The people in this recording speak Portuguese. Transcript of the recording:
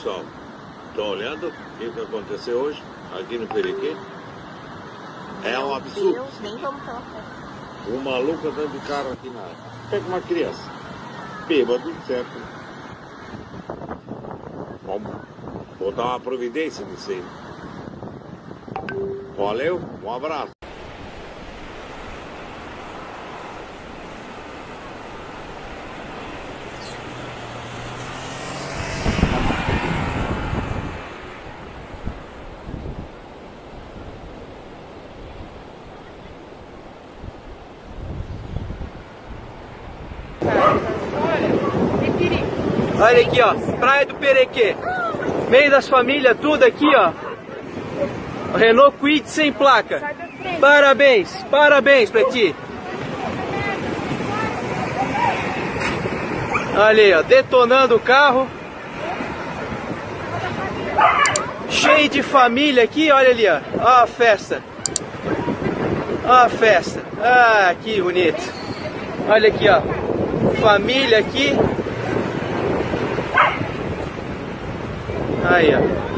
pessoal, estão olhando o que aconteceu hoje aqui no Perequê? É um absurdo. Deus, nem vamos pela frente. Um maluco andando de carro aqui na área. Pega uma criança. Bêbado, certo? Vamos botar uma providência nisso aí. Valeu, um abraço. Olha aqui, ó, Praia do Perequê. Meio das famílias, tudo aqui, ó. Renault Kwid sem placa. Parabéns, parabéns pra ti. Olha aí, ó, detonando o carro. Cheio de família aqui, olha ali, ó. Ó a festa. Ó a festa. Ah, que bonito. Olha aqui, ó. Família aqui. Aí, ó.